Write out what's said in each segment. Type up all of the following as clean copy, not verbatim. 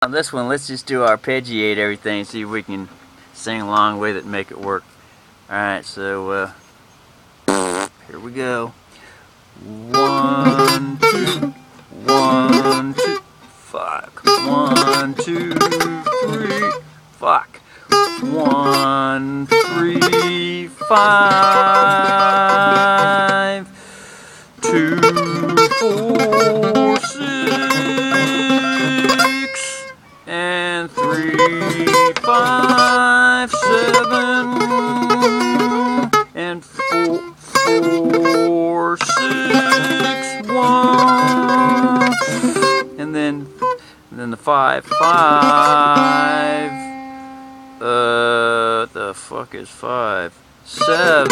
On this one, let's just do arpeggiate everything and see if we can sing along with it and make it work. Alright, so here we go. 1, 2, 1, 2, fuck. 1, 2, 3, fuck. 1, 3, 5, 2, 4, 6, and 3, 5, 7, and 4, 6, 1, and then the 5, 5. The fuck is 5? 7,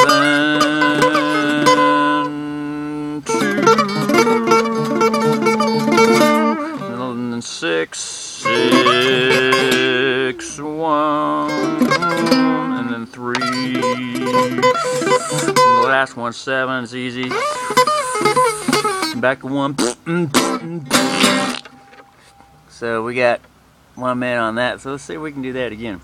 2, and then 6, 6, 1, and then 3. And the last one, 7, is easy. Back to 1. So we got 1 minute on that. So let's see if we can do that again.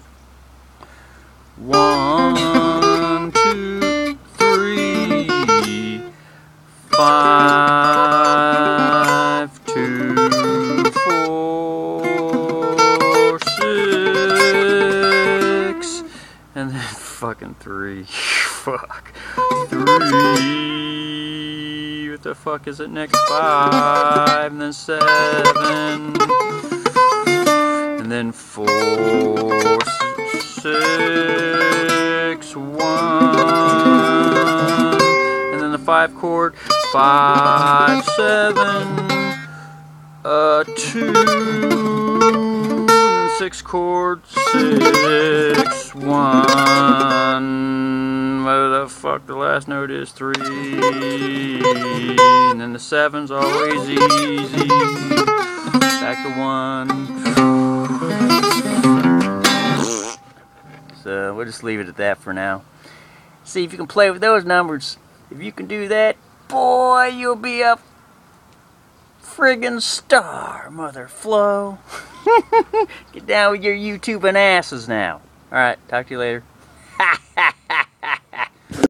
1, 2, 3, 5, 2, 4, 6, and then fucking 3. Fuck. 3. What the fuck is it next? 5, and then 7, and then 4, 6, 1, and then the 5 chord. 5, 7, 2, 6 chord. 6, 1. What the fuck the last note is? 3, and then the 7's always easy. Back to 1. So we'll just leave it at that for now. See if you can play with those numbers. If you can do that, boy, you'll be a friggin' star, Mother Flo. Get down with your YouTubing asses now. Alright, talk to you later.